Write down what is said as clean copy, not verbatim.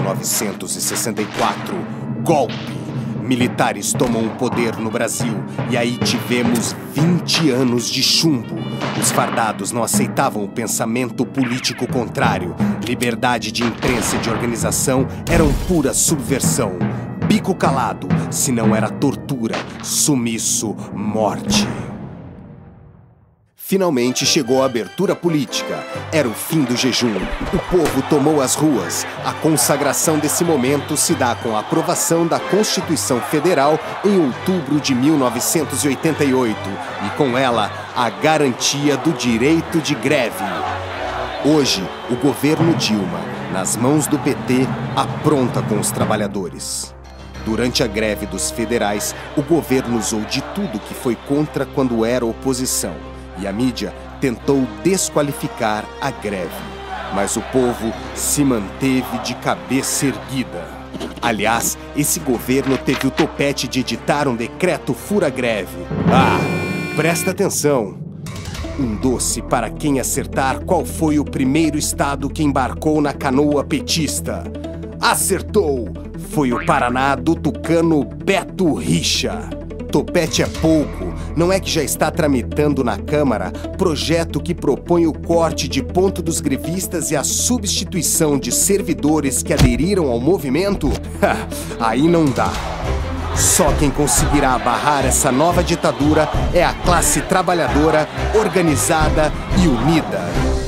1964. Golpe. Militares tomam o poder no Brasil e aí tivemos 20 anos de chumbo. Os fardados não aceitavam o pensamento político contrário. Liberdade de imprensa e de organização eram pura subversão. Bico calado, se não era tortura, sumiço, morte. Finalmente chegou a abertura política. Era o fim do jejum. O povo tomou as ruas. A consagração desse momento se dá com a aprovação da Constituição Federal em outubro de 1988 e, com ela, a garantia do direito de greve. Hoje, o governo Dilma, nas mãos do PT, apronta com os trabalhadores. Durante a greve dos federais, o governo usou de tudo que foi contra quando era oposição. E a mídia tentou desqualificar a greve. Mas o povo se manteve de cabeça erguida. Aliás, esse governo teve o topete de editar um decreto fura-greve. Ah, presta atenção! Um doce para quem acertar qual foi o primeiro estado que embarcou na canoa petista. Acertou! Foi o Paraná do tucano Beto Richa. Topete é pouco, não é que já está tramitando na Câmara projeto que propõe o corte de ponto dos grevistas e a substituição de servidores que aderiram ao movimento? Aí não dá. Só quem conseguirá barrar essa nova ditadura é a classe trabalhadora organizada e unida.